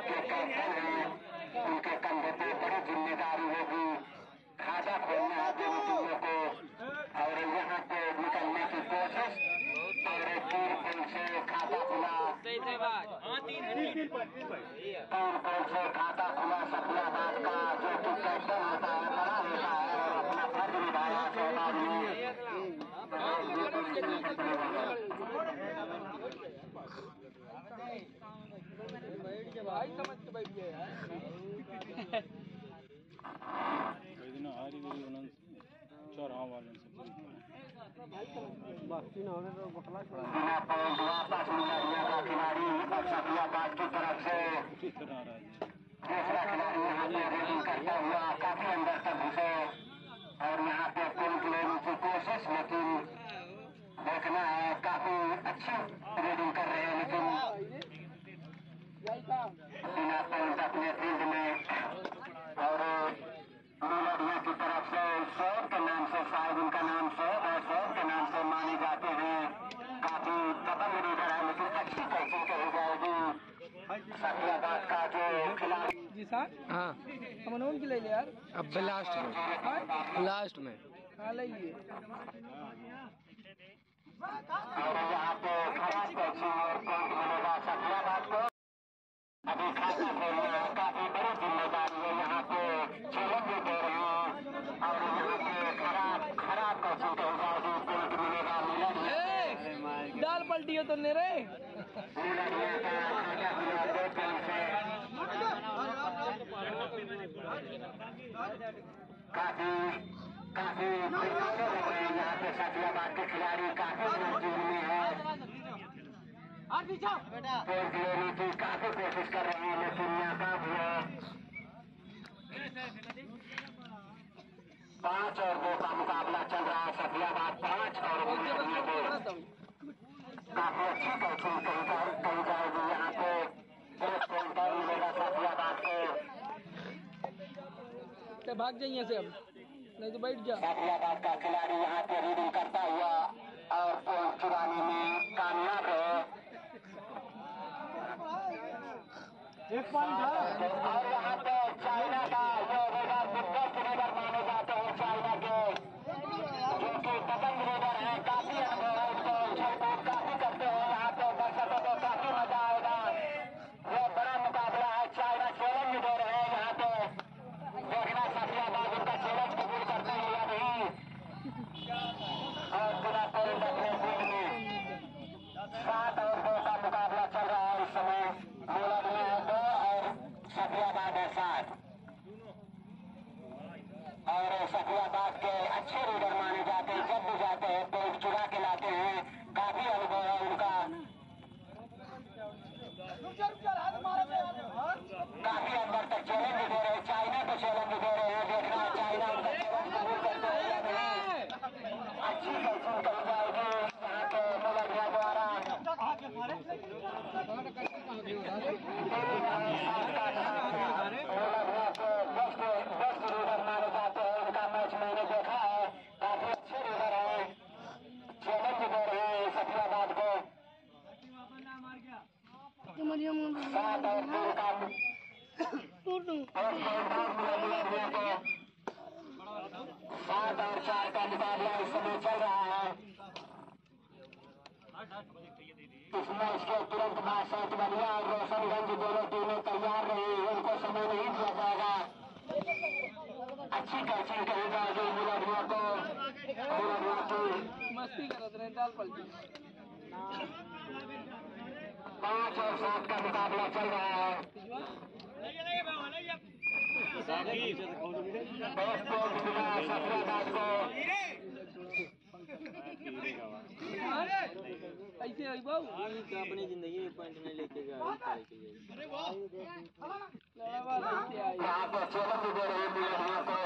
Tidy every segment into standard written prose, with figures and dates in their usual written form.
जो कैप्टन है उनके कंधे पे बड़ी जिम्मेदारी होगी। खाता खोलना है दोनों टीमों को और यहाँ पे निकलने की कोशिश और 3 गोल से खाता खुला। 3 गोल से खाता खुला सफियाबाद का, जो कि कैप्टन होता है, बड़ा होता है और अपना फर्ज निभाया शहबाज ने। खिलाड़ी सफियाबाद की तरफ से दूसरा खिलाड़ी यहाँ पे रेडिंग करता हुआ काफी अंदर तक घुसे और यहाँ पे पॉइंट लेने की कोशिश, लेकिन देखना है काफी अच्छी रेडिंग कर रहे हैं, लेकिन बिना पॉइंट अपने फील्ड में। और नीलड़िया की तरफ से सौद के नाम से, शायद उनका नाम सौद है, सौद के नाम से माने जाते हैं। काफी दबंग लीडर है, लेकिन अच्छी कोचिंग कही जाएगी। सफियाबाद का जो खिलाड़ी जी साहब, हाँ हम के ले लिया यार, अब लास्ट में हाँ ले लिए। और यहाँ पे खराब कोचिंग और पॉइंट मिलेगा सफियाबाद को। अभी खाता खोलना है, काफी बड़ी जिम्मेदारी है। यहाँ पे चैलेंज दे रहे हैं और यहाँ पे खराब कोचिंग कही जाएगी, पॉइंट मिलेगा नीलड़िया। दाल पलटी हो तो मेरे नीलड़िया का खाता खुला 2 गोल से। काफी यहाँ पे सफियाबाद के खिलाड़ी काफी नजदीक में है। पॉइंट लेने की काफी कोशिश कर रहे हैं, लेकिन नाकाम हुए। 5 और 2 का मुकाबला चल रहा है। सफियाबाद 5 और 2 काफी अच्छी कोचिंग कही जाएगी। यहाँ पे 1 पॉइंट और मिलेगा सफियाबाद को। भाग जाइए से अब, नहीं तो बैठ जा। सफियाबाद का खिलाड़ी यहाँ पे रीडिंग करता हुआ और पॉइंट चुराने में कामयाब है। 1 पॉइंट और यहाँ पे चाइना का जो लीडर माने जाते हैं, चाइना के जो कि दबंग लीडर है, काफी अनुभव है, उसको उछल-कूद काफी करते हैं। यहाँ पे दर्शकों को काफी मजा आएगा। ये बड़ा मुकाबला है, चाइना चैलेंज दे रहे हैं। यहाँ पे देखना सफियाबाद उनका चैलेंज कबूल करते हैं या नहीं। और बिना पॉइंट अपने फील्ड में 7 और 2 का मुकाबला चल रहा है इस समय। नीलड़िया है 2 और सफियाबाद है 7। और सफियाबाद के अच्छे लीडर माने जाते हैं, जब भी जाते हैं पॉइंट चुरा के लाते हैं। काफी अनुभव है उनका, काफी अंदर तक चैलेंज दे रहे हैं, चाइना को चैलेंज दे रहे हैं। देखना है चाइना उनका चैलेंज कबूल करते हैं या नहीं। अच्छी कोचिंग कही जाएगी यहाँ पे नीलड़िया द्वारा। नीलड़िया के बेस्ट लीडर माने जाते हैं, उनका मैच मैंने देखा है, काफी अच्छे लीडर है, चैलेंज दे रहे हैं सफियाबाद को। 7 और 2 का 7 और 4 का मुकाबला इस समय चल रहा है। इस मैच के तुरंत बाद सैतबलिया और रोशनगंज दोनों टीमें तैयार रही, उनको समय नहीं दिया जाएगा। अच्छी कोचिंग कही जाएगी नीलड़िया को। नीलड़िया की मस्ती करत रहे, दाल पलटी। 5 और 7 का मुकाबला चल रहा है। सफियाबाद को ऐसे आई बाबू अपनी जिंदगी में पॉइंट में लेके यहाँ पे चैलेंज दे रहे हैं नीलड़िया को।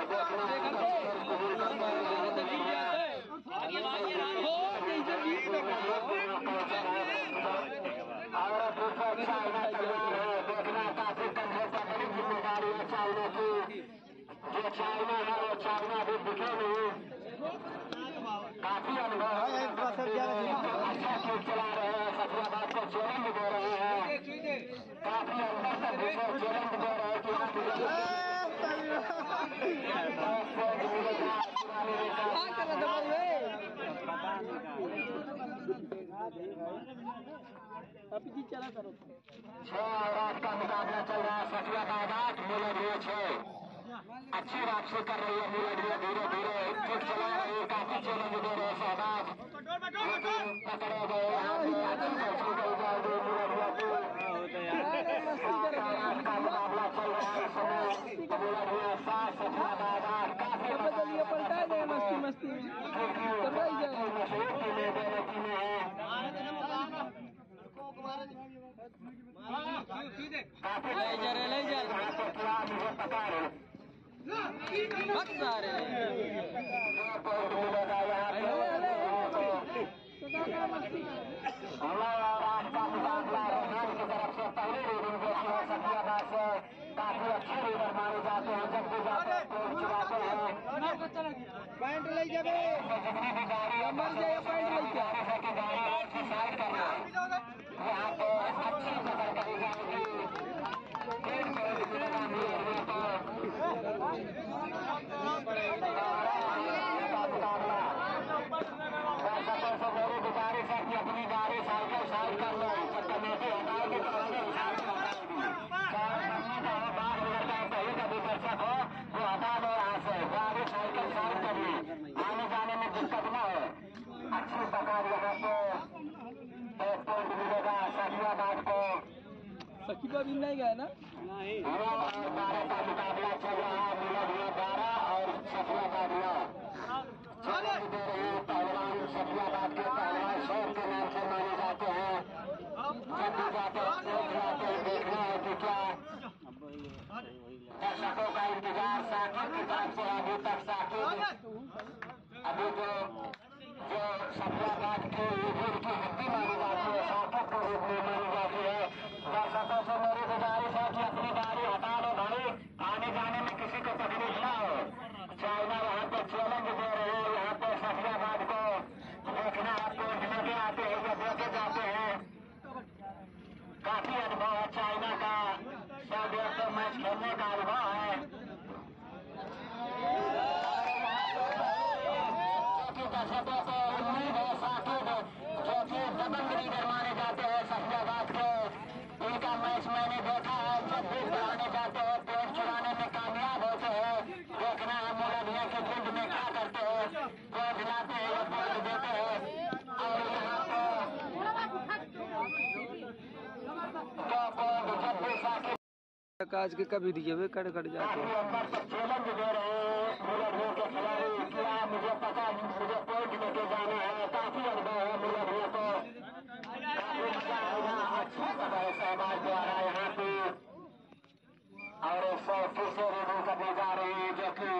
और चाइना तैयार है, देखना काफी कंधे पर बड़ी जिम्मेदारी है चाइना की। जो चाइना है वो चाइना भी दिखे नहीं, काफी अनुभव है, अच्छा खेल चला रहे हैं। सफियाबाद को चैलेंज दे रहे हैं, काफी अंदर तक घुसे कर रहा था अभी जी चला करो 6 और 8 का मुकाबला चल रहा है। सफिया का 8 मूलर 6 अच्छी वापसी कर रही है मूलर धीरे धीरे फिर चला रही है। काफी चैलेंज दे रहे हैं शहबाज पकड़े गए यहाँ पे अच्छी अच्छी गई जाएगी मूलर का मुकाबला चल रहा है इस समय। मूलर 7 सफिया का 8 काफी पलटा दे मस्ती मस्ती मशहूर टीमें दोनों टीमें हैं। काफी ले जा यहाँ पे क्या मुझे पता है मत सारे मिलेगा यहाँ पे और आज का मुकाबला रोहन की तरफ से पहली रीडिंग देखी है सफियाबाद से। काफी अच्छे रीडर माने जाते हैं जब भी जाते हैं कोच चुराते हैं पॉइंट ले जाबे जितनी भी गाड़ी मर जाए पॉइंट ले जा है कि गाड़ी अच्छी साइड करना यहाँ पे अच्छी पकड़ करी जाएगी। 1 मिलेगा दर्शकों से मेरी गुजारिश है कि अपनी गाड़ी साइकिल साइड कर लो। जब कमेटी हटाएगी तो आगे हिसाब से हटाएगी। चाहे बनने का हो बाहर गुजरता है कहीं का भी दर्शक हो वो हटा दो यहाँ से। गाड़ी साइकिल साइड कर ली आने जाने में दिक्कत न हो। अच्छी पकड़ यहाँ पे 1 पॉइंट मिलेगा सफियाबाद को। सकीबा भी नहीं गया ना 12 का मुकाबला चल रहा है। मूलर 12 और सफियाबाद 9 चैलेंज दे रहे हैं पहलवान। सफियाबाद के पहलवान शौक के नाम से माने जाते हैं। जब भी जाते हैं देख जाते हैं देखना है कि क्या दर्शकों का इंतजार साकिब की तरफ से अभी तक साकिब अभी जो सफियाबाद की रीढ़ की हड्डी मानी जाती है साकिब के रूप में मानी जाती है। दर्शकों से मेरी गुजारिश है कि अपनी गाड़ी हटा लो भाई आने जाने में किसी को तकलीफ ना हो। चाइना यहाँ पे चैलेंज दे रहे हैं यहाँ पे सफियाबाद को देखना है पॉइंट लेके आते हैं या लेके जाते हैं। काफी अनुभव है चाइना का 100-150 मैच खेलने का अनुभव है। क्योंकि दर्शकों को उम्मीद है साकिब जो कि दबंग लीडर माने जाते हैं सफियाबाद के। इनका मैच मैंने देखा है जब भी बुलाने जाते हैं पॉइंट चुराने में कामयाब होते हैं। देखना है मूलधिया के फील्ड में क्या करते हैं पॉइंट लाते हैं या पॉइंट देते हैं। और यहाँ पे जब भी साकिब काज के कभी दिए हुए कट कट जाते काफी हैं। अंदर तक चैलेंज दे रहे हैं मूलधिया के खिलाड़ी। क्या मुझे पता मुझे पॉइंट लेके जाना है। काफी अनुभव है मूलधिया को। काफी मजा आएगा। अच्छी पकड़ शहबाज द्वारा यहाँ पे और 100 फिर से रीडिंग करने जा रहे हैं जो कि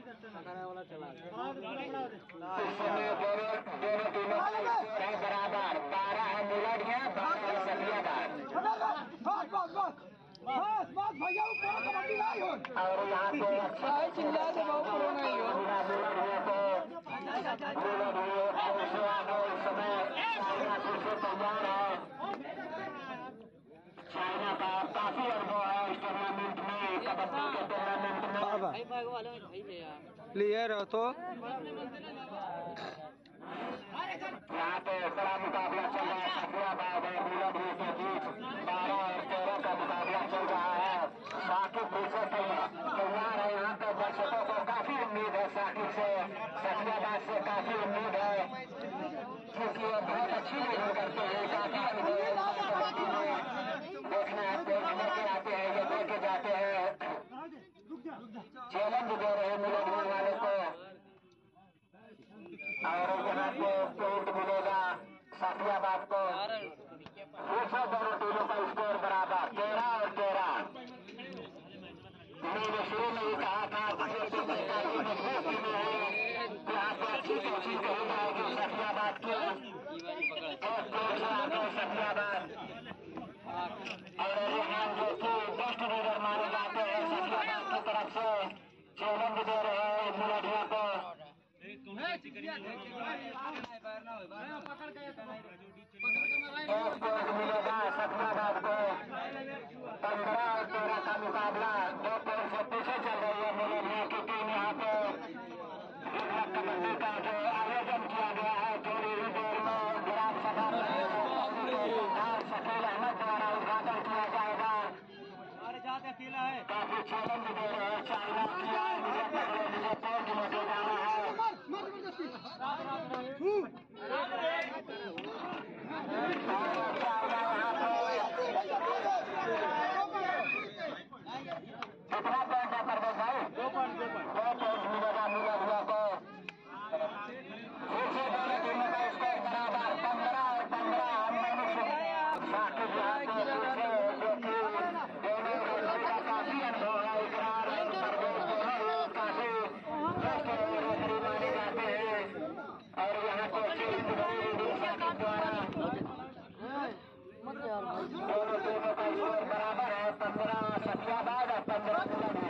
इस समय दोनों टीमों का स्कोर है बराबर। 12 है मूलधिया 12 है सफियाबाद। और यहाँ पे अच्छा चिल्ला के बहुत पुराना ही हो मूलधिया को मूलधिया से आगे इस समय चाइना फिर से तैयार है। चाइना का काफी अनुभव है इस टूर्नामेंट में कबड्डी के टूर्नामेंट में। प्लेयर हो तो यहाँ पे बड़ा मुकाबला चल रहा है सफियाबाद और मूलधिया के बीच। 12 और 13 का मुकाबला चल रहा है। साकिब पीछे तैयार है। यहाँ पे दर्शकों को काफी उम्मीद है साकिब से सफियाबाद से काफी उम्मीद है क्योंकि वो बहुत अच्छी रीडिंग करते हैं। काफी अनुभव है कबड्डी में। देखना है पॉइंट लेके आते हैं या लेके जाते हैं। चैलेंज दे रहे हैं मूलधिया वाले को और यहाँ पे पॉइंट मिलेगा सफियाबाद को। बाकी यहाँ पे काफी अनुभव है इकरार काफी माने जाते हैं और यहाँ पे द्वारा दोनों टीमों का स्कोर बराबर है 15 सफियाबाद और 15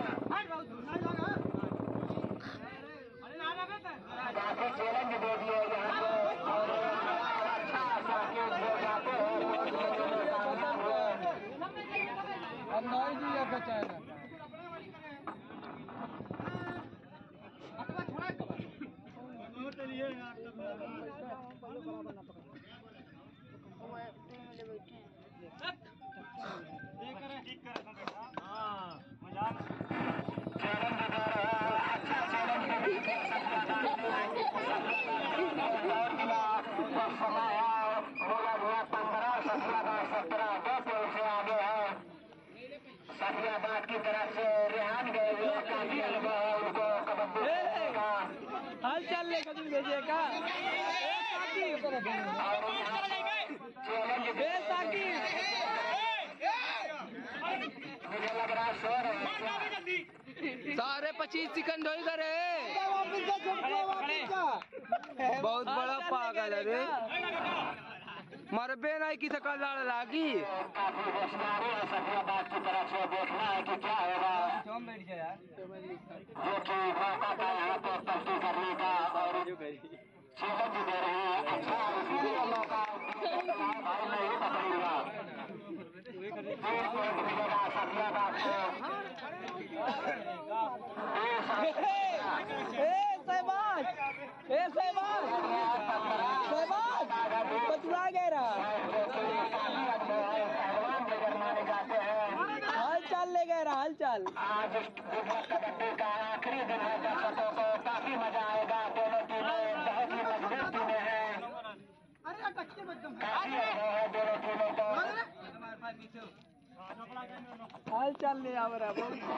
काफी चैलेंज दे दिए यहाँ पे और अच्छा साकिब हो जाते हैं अब नॉइज ही बचा है सफियाबाद की तरफ से रेहान गए हुए काफी अनुभव है उनको कबड्डी का हाल चाल लेकर तुम भेजिए का मुझे लग रहा है शोर है सारे 25 सेकंड हो इधर है। बहुत बड़ा पागल है रे मरबे नहीं की सकल लड़ लागी। काफी होशियारी है सफियाबाद की तरफ से देखना है कि क्या होगा जो कि मौका था यहाँ पे पलटी करने का और चैलेंज दे रहे हैं अच्छा इसीलिए मौका भाई नहीं पकड़ूंगा मिलेगा सफियाबाद को बचला गया माने जाते हैं हाल चाल ले गए हाल चाल आज कबड्डी का आखिरी दिन है दर्शकों को काफी मजा आएगा दोनों टीमें बहुत ही मजबूत टीमें हैं काफी अनुभव है दोनों टीमों को हाल चाल ले आ रहा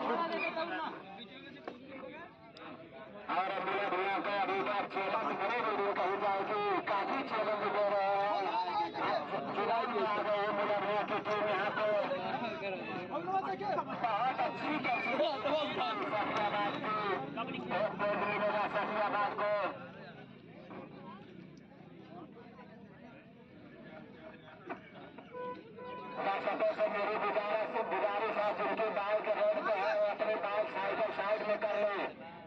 और मेरे भैया को अभी तक चैलेंज बड़ी वीडियो कही जाएगी काफी चैलेंज दे रहे हैं जुलाई में आ गए हैं मेरे भैया की टीम यहाँ पे बहुत अच्छी सफियाबाद की एक पॉइंट मिलेगा सफियाबाद को दर्शकों से मेरी गुजारिश है जिनकी बाइक रोड पे है वो अपनी बाइक साइकिल साइड में कर लें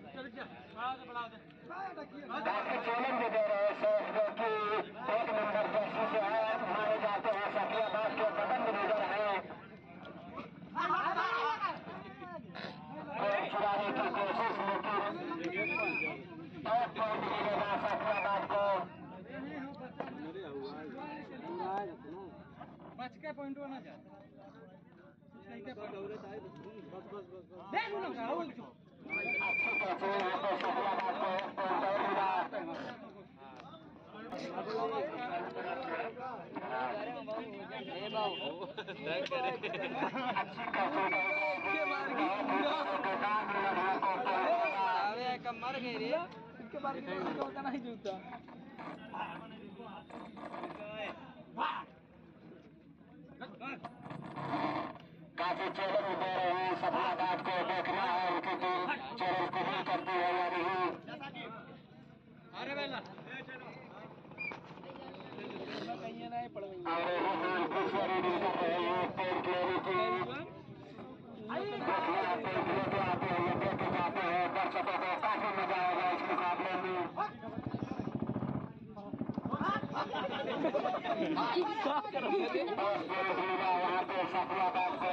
काफी चैलेंज दे रहे हैं सर जो कि एक नंबर जर्सी से है माने जाते हैं सफियाबाद के बदन लीडर है चुराने की कोशिश लेकिन एक पॉइंट मिलेगा सफियाबाद को बच के पॉइंट होना चाहिए अच्छी कहते हैं यहाँ पे सफियाबाद को एक पॉइंट और मिला अच्छी कहते हैं मर गए रे इनके बारे में होता नहीं जूता काफी चैलेंज दे रहे हैं सफियाबाद को देखना है उनकी टीम चैलेंज कबूल करती है या नहीं और पीछे रीडिंग कर रहे हैं पेड़ क्लियरिटी लेके आते हैं ये देखे जाते हैं दर्शकों को काफी मजा आएगा इस मुकाबले में यहाँ पे सफियाबाद को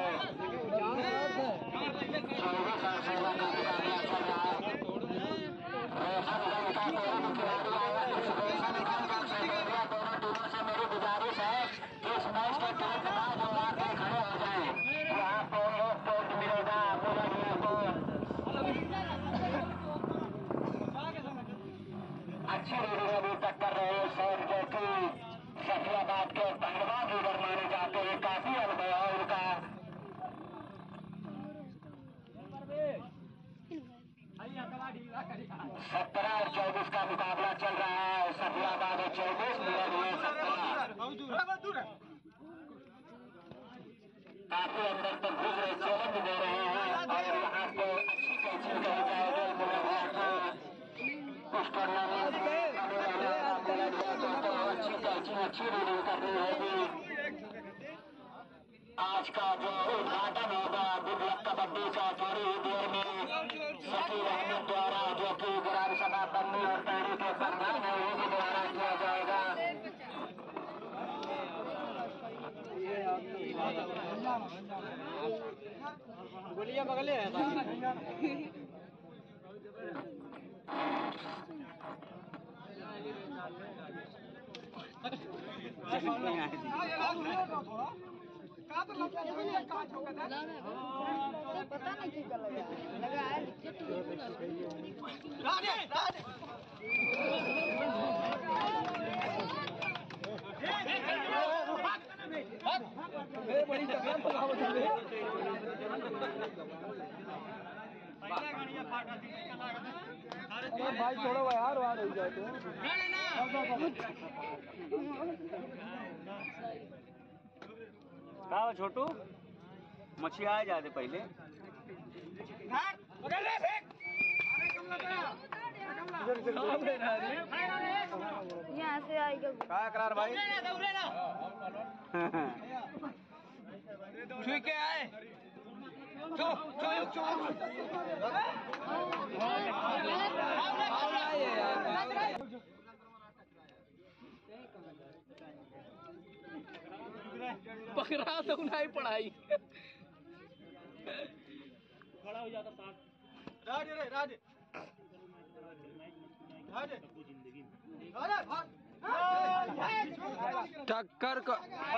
24 और 16 का मुकाबला चल रहा है रोशनगंज का दोनों खिलाड़ी आया दोनों टीमों से मेरी गुजारिश है कि इस मैच के तुरंत बाद वो आके खड़े हो जाए यहाँ पे एक पॉइंट मिलेगा मुलाजियों को अच्छी रीडिंग अभी तक कर रहे हैं सर जो कि सफियाबाद के पहलवान लीडर माने जाते काफी अंदर तक घुस रहे चैलेंज दे रहे हैं और यहाँ पे अच्छी कैचिंग करी जाएगी इस टूर्नामेंट में अच्छी कैचिंग अच्छी रीडिंग करनी होगी। आज का जो उद्घाटन होगा गुडलक कबड्डी का थोड़ी ही देर में शकील अहमद द्वारा जो कि ग्राम सभा पन्नी और पैड़ी के प्रधान है उनके द्वारा किया जाएगा। गोलियां बगले है पता नहीं क्या लगा है बड़ी भाई छोड़ो भाई यार वहाँ रह जाते का छोटू मछली आ जाते पहले यहाँ से आएगा का करार भाई छुई के आए पकड़ा तो नहीं पढ़ाई खड़ा हो जाता साथ राजे रे राजे राजे टक्कर को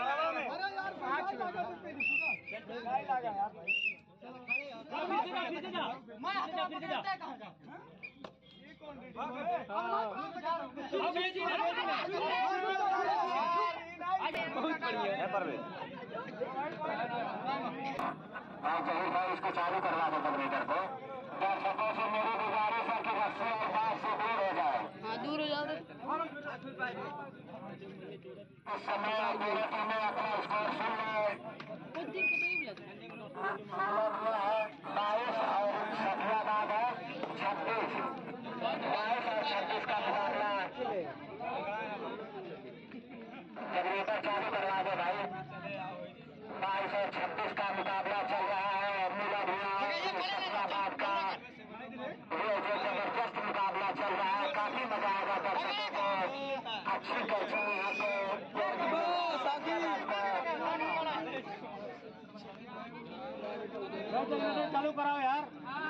जहीर भाई इसको चालू करवा दो कंप्यूटर को। दर्शकों से मेरी गुजारिश है कि रस्सी और बात से दूर हो जाए। हाँ दूर हो जाओ इस समय दोनों टीमें अपना स्कोर सुन लें। मतलब ये है 22 और सफियाबाद है 26। 22 और 26 का मुकाबला। जनरेटर चालू करवा दो भाई। 22 और 26 का मुकाबला चल रहा है। सफियाबाद का ये जो जबरदस्त मुकाबला चल रहा है काफी मजा आएगा दर्शकों को। अच्छी कैचिंग यहाँ पे चालू कराओ यार।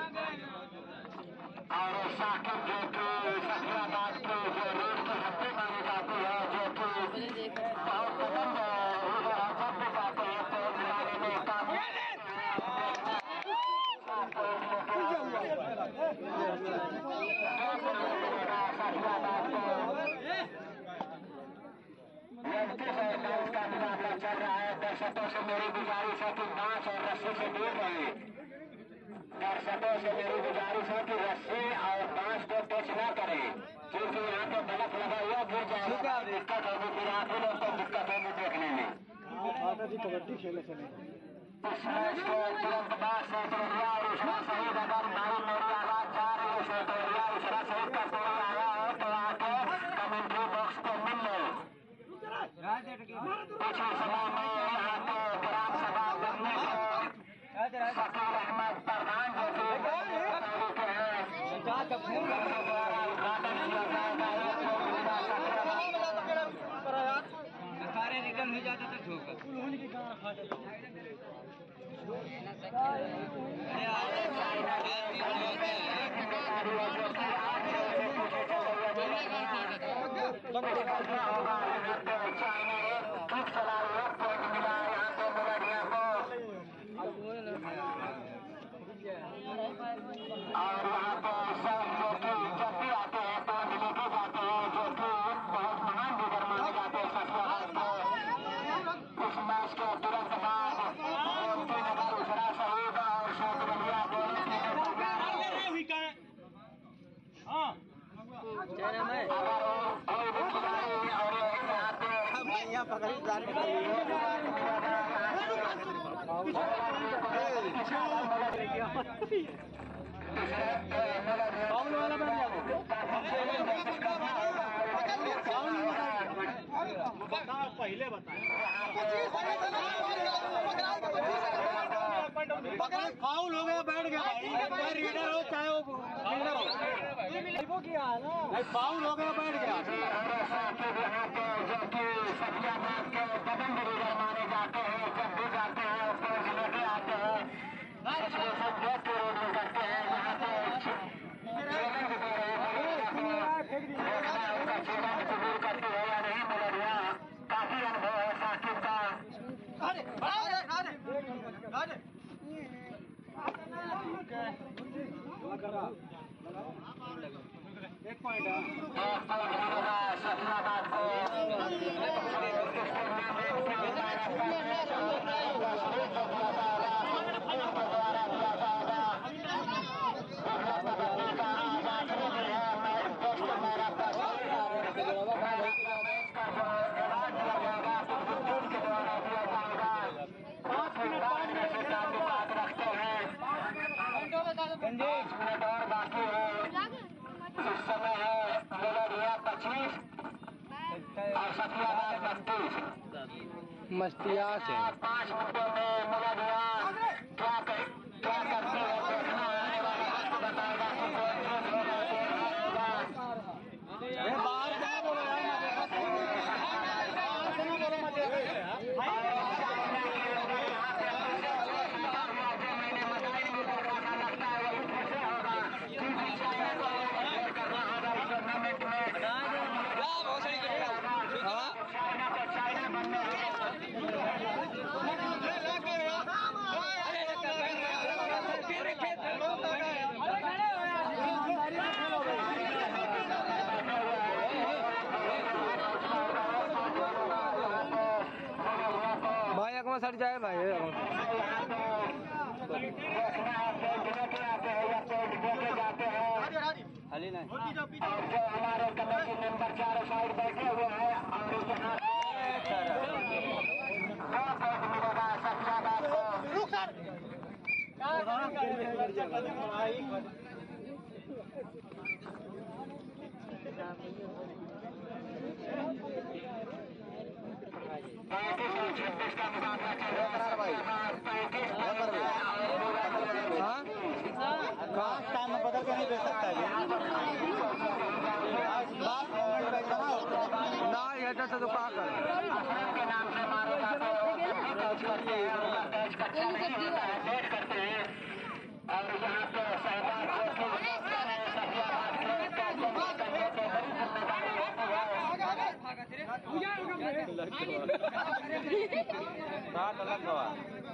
और साकिब जो कि सफियाबाद के जो रोड की हत्या मानी जाती है जो कि बहुत पसंद है जब भी जाते हैं तो मिलाने में कामयाब सफियाबाद को 29 और 22 का मुकाबला चल रहा है। दर्शकों से मेरी गुजारिश है कि बांस और रस्सी से दूर रहे। दर्शकों से मेरी गुजारिश है कि रस्सी और बांस को टच न करें क्योंकि यहाँ पे बलक लगा हुआ गिर जाएगा। दिक्कत होगी फिर आप ही लोग को दिक्कत होगी देखने में। कबड्डी खेले चले इस मैच के तुरंत बाद सेतरिया और उसरा शहीद अगर नारी मेरी आवाज जा रही है सेतरिया उसरा शहीद का कोई आया है तो आके कमेंट्री बॉक्स पे मिल लो। कुछ समय में यहाँ पे ग्राम सभा बनने से शकील अहमद प्रधान जो कि द्वारा उद्घाटन किया जाएगा। सारे रिटर्न हो जाते तो ठोकर और यहाँ पे सब जो कि जब भी आते हैं तो लेके जाते हैं जो कि बहुत महान लीडर माने जाते हैं सफियाबाद को। इस मैच के तुरंत बाद गोमती नगर उसरा शहीद और सेतरिया दोनों टीमें अगर कोई भी खिलाड़ी और यहाँ पे पाउल वाला बैठ जाओ। पहले बताए फाउल हो गया, बैठ गया भाई, चाहे रीडर हो चाहे वो फील्डर हो, फाउल हो गया, बैठ गया। माने जाते हैं, जब भी जाते हैं उसको लेके आते हैं, करते हैं यहाँ पे करती है या नहीं मुलरिया, काफी अनुभव है साकिब का। एक पॉइंट है शफियाबाद को मिनट और बाकी है। इस समय है मुलरिया 25 और शफियाबाद 32। मस्तिया से 5 मिनटों में मुलरिया क्या करती है देखना आने वाले वक्त बताएगा कि कौन चाइना बनने भाई अकमा सट जाए भाई जाते हैं खाली नहीं और जो हमारे कमेटी मेंबर चारों साइड बैठे हुए हैं और यहाँ मिलेगा शफियाबाद को। का मुकाबला चल रहा है। टाइम में बदल के नहीं दे सकता है ना ये तो का कर के नाम से मारे जाते हैं, करते हैं, उनका कैच कच्चा नहीं होता है, लेट करते हैं और यहाँ पे सहबाज शफियाबाद के कैच करने पे बड़ी जिम्मेदारी होती है। अलग गवा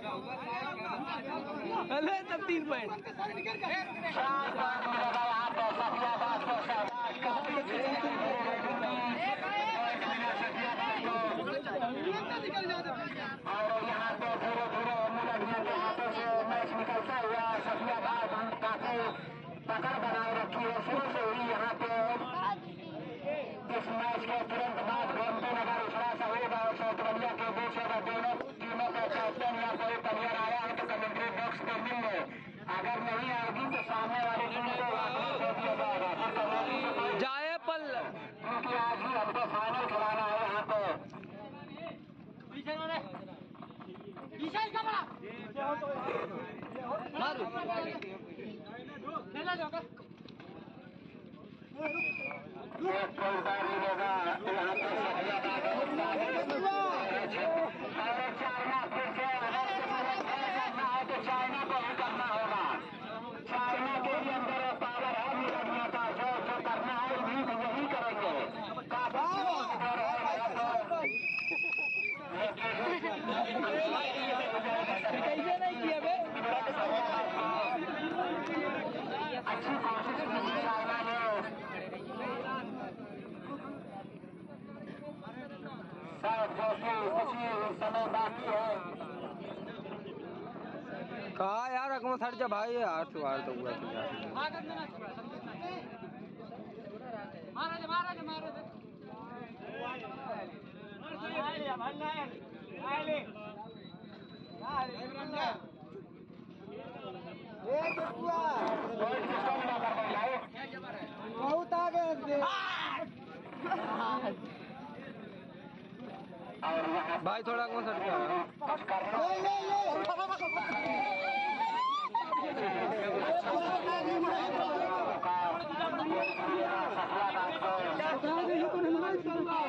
अरे तब 3 पॉइंट मिलेगा यहाँ पे शफियाबाद को सहबाज का और यहाँ पे धीरे धीरे मुलरिया के हाथों से मैच निकलता हुआ शफियाबाद काफी पकड़ बनाए रखी है शुरू से ही। यहाँ पे इस मैच के तुरंत बाद गोमती नगर उसरा सहीब और चौतवलिया के बीच अगर दोनों टीमों का कैप्टन या कोई प्लेयर आया है तो कमेंट्री बॉक्स पे मिल गए, अगर नहीं आएगी तो सामने वाली टीम को वापस दे दिया जाएगा। जाए पल क्योंकि आज ही हमको फाइनल खिलाना है यहाँ पे। एक गोलदार मिलेगा यहाँ पे और चाइना फिर से अगर करना है तो चाइना को ही करना होगा। चाइना के भी अंदर पावर है मुलरिया का, जो करना है यही करेंगे। काफी कैसे नहीं किया बे अच्छी कोशिश की चाइना ने। शायद जो कि कुछ ही समय बाकी है। कहा यार अकमा सट जा भाई यार तो यार तो पूरा एक भाई थोड़ा कौन सट गया सफला